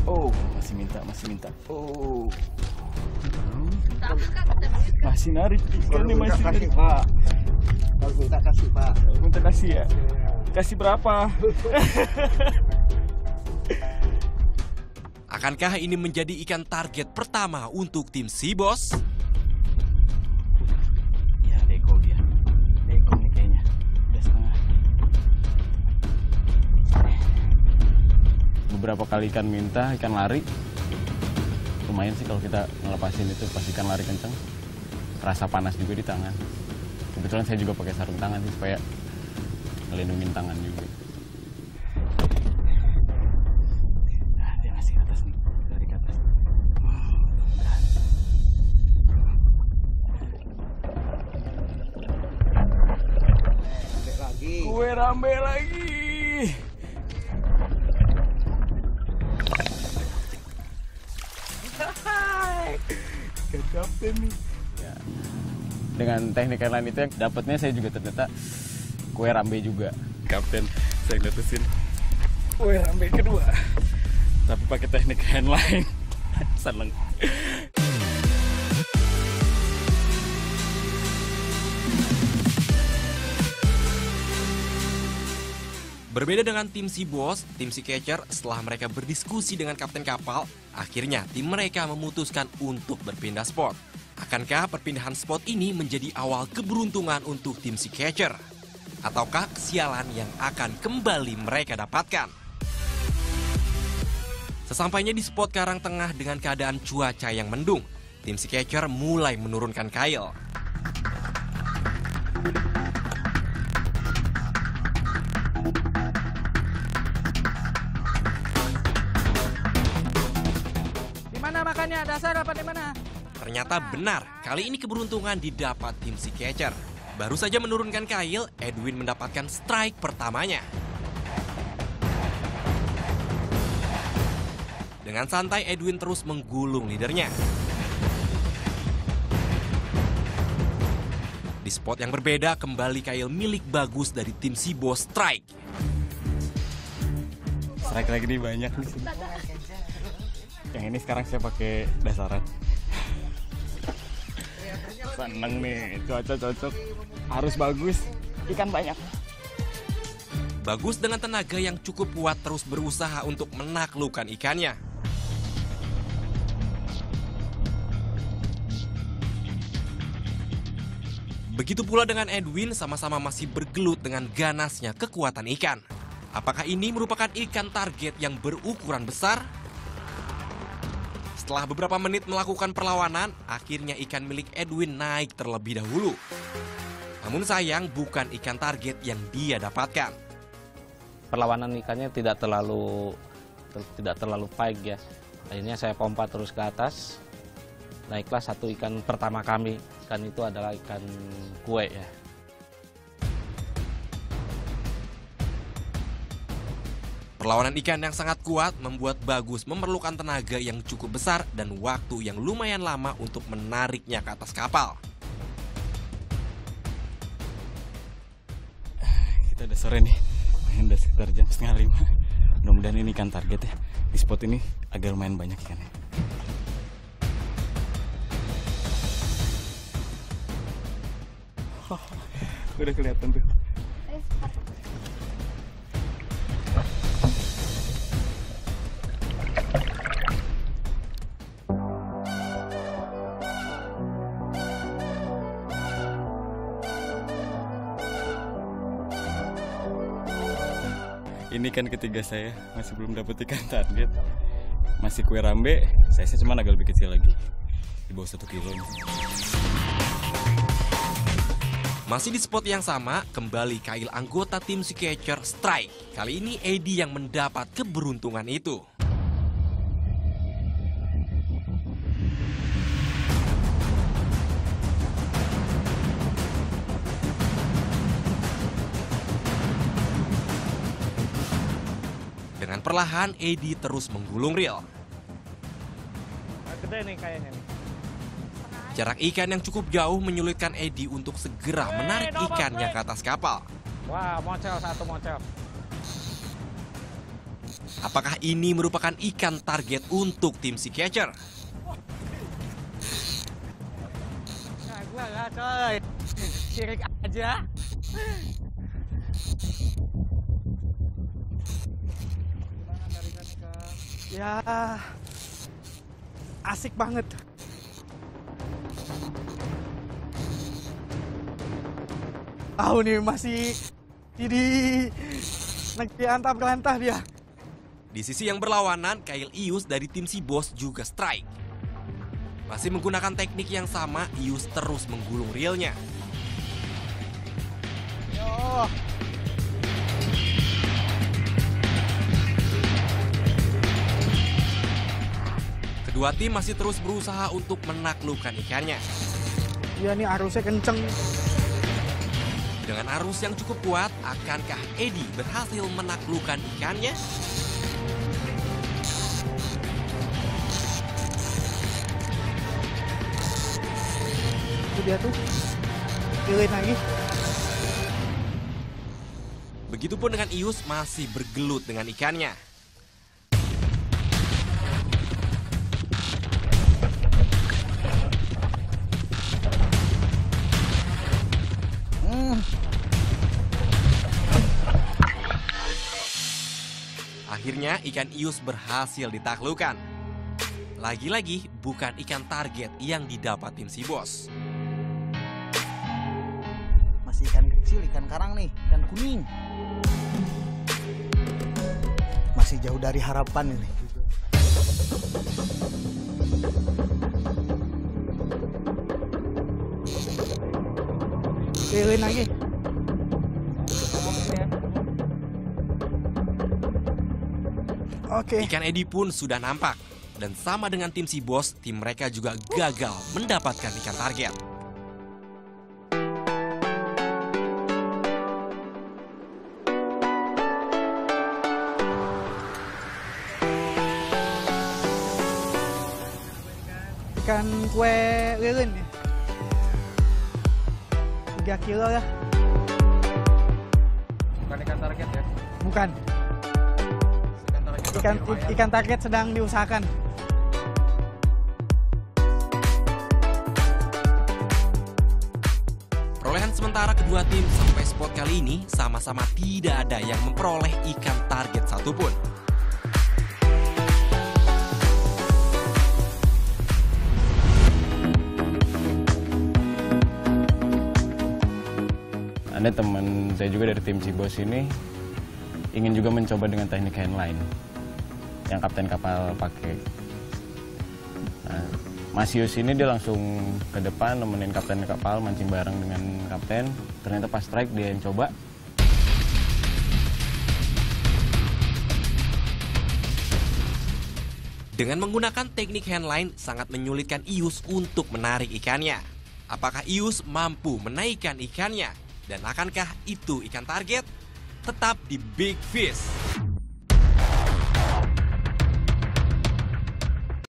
Oh, masih minta. Oh. Masih narik ikan nih, masih narik. Pak. Kalau minta kasih, Pak. Minta kasih ya. Kasih berapa? Akankah ini menjadi ikan target pertama untuk tim Si Bos? Ya, deko dia. Deko nih kayaknya. Udah setengah. Beberapa kali ikan minta, ikan lari. Lumayan sih kalau kita ngelepasin itu pas ikan lari kenceng. Rasa panas juga di tangan. Kebetulan saya juga pakai sarung tangan sih supaya ngelindungin tangan juga. Dia masih ke atas nih, dari ke atas. Lagi. Kue rambe lagi. Kapten nih. Ya. Dengan teknik yang lain itu yang dapatnya saya juga ternyata kue rambe juga. Kapten, saya ngeletusin kue rambe kedua. Tapi pakai teknik hand line. Seneng. Berbeda dengan tim Si Bos, tim Si Catcher setelah mereka berdiskusi dengan kapten kapal, akhirnya tim mereka memutuskan untuk berpindah spot. Akankah perpindahan spot ini menjadi awal keberuntungan untuk tim Si Catcher? Ataukah kesialan yang akan kembali mereka dapatkan? Sesampainya di spot karang tengah dengan keadaan cuaca yang mendung, tim Si Catcher mulai menurunkan kail. Makannya dasar apa di mana? Ternyata benar, kali ini keberuntungan didapat tim Si Catcher. Baru saja menurunkan kail, Edwin mendapatkan strike pertamanya. Dengan santai, Edwin terus menggulung leadernya. Di spot yang berbeda, kembali kail milik Bagus dari tim Si Bos strike. Strike lagi nih banyak nih. Yang ini sekarang saya pakai dasaran. Seneng nih, cuaca cocok. Harus bagus, ikan banyak. Bagus dengan tenaga yang cukup kuat terus berusaha untuk menaklukkan ikannya. Begitu pula dengan Edwin, sama-sama masih bergelut dengan ganasnya kekuatan ikan. Apakah ini merupakan ikan target yang berukuran besar? Setelah beberapa menit melakukan perlawanan, akhirnya ikan milik Edwin naik terlebih dahulu. Namun sayang, bukan ikan target yang dia dapatkan. Perlawanan ikannya tidak terlalu baik ya. Akhirnya saya pompa terus ke atas. Naiklah satu ikan pertama kami. Ikan itu adalah ikan kue ya. Perlawanan ikan yang sangat kuat membuat Bagus memerlukan tenaga yang cukup besar dan waktu yang lumayan lama untuk menariknya ke atas kapal. Kita udah sore nih, udah sekitar jam 4:30. Mudah-mudahan ini ikan target ya. Di spot ini agak lumayan banyak ikannya. Udah kelihatan tuh. Ini kan ketiga saya, masih belum dapat ikan target. Masih kue rambe, saya cuma agak lebih kecil lagi. Di bawah 1 kilo. Masih di spot yang sama, kembali kail anggota tim Si Catcher strike. Kali ini Edi yang mendapat keberuntungan itu. Dengan perlahan, Edi terus menggulung reel. Gede nih kayaknya nih. Jarak ikan yang cukup jauh menyulitkan Edi untuk segera menarik ikannya ke atas kapal. Wah, mocel satu mocel. Apakah ini merupakan ikan target untuk tim Sea Catcher? Nah, gua nggak coy. Sirik aja. Gimana tarikannya, Kak? Ya, asik banget. Tahu nih masih jadi negeri antap kelantah dia. Di sisi yang berlawanan, Kyle Ius dari tim Sea Boss juga strike. Masih menggunakan teknik yang sama, Ius terus menggulung reelnya. Yo. Kedua tim masih terus berusaha untuk menaklukkan ikannya. Dia nih arusnya kenceng. Dengan arus yang cukup kuat, akankah Edi berhasil menaklukkan ikannya? Itu dia tuh. Pilih lagi. Begitupun dengan Ius masih bergelut dengan ikannya. Akhirnya ikan Ius berhasil ditaklukkan. Lagi-lagi bukan ikan target yang didapat tim Sea Boss. Masih ikan kecil, ikan karang nih, ikan kuning. Masih jauh dari harapan ini. Pilih lagi. Oke. Ikan Edi pun sudah nampak. Dan sama dengan tim Sea Boss, tim mereka juga gagal mendapatkan ikan target. Ikan kue lilin ya. 3 kilo ya. Bukan ikan target ya? Bukan. Ikan target sedang diusahakan. Perolehan sementara kedua tim sampai spot kali ini sama-sama tidak ada yang memperoleh ikan target satupun. Ada teman saya juga dari tim Sea Boss ini ingin juga mencoba dengan teknik handline yang kapten kapal pakai. Nah, Mas Yus ini dia langsung ke depan nemenin kapten kapal mancing bareng dengan kapten. Ternyata pas strike dia yang coba. Dengan menggunakan teknik handline sangat menyulitkan Ius untuk menarik ikannya. Apakah Ius mampu menaikkan ikannya? Dan akankah itu ikan target? Tetap di Big Fish.